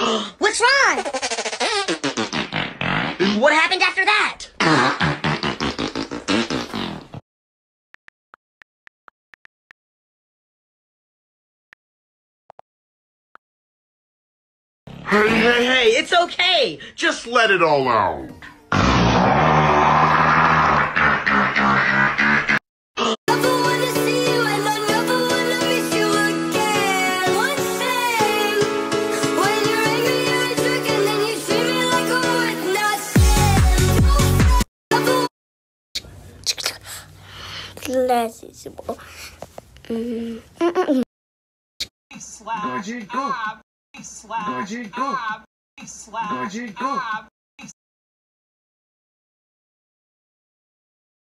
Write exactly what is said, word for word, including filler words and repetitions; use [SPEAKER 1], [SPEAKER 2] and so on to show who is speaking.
[SPEAKER 1] What's wrong? What happened after that? Hey, hey, hey, it's okay.
[SPEAKER 2] Just let it all out.
[SPEAKER 3] Glasses. Mm. Mm-mm.
[SPEAKER 2] Go, G, go. Go, G, go. Go, G, go.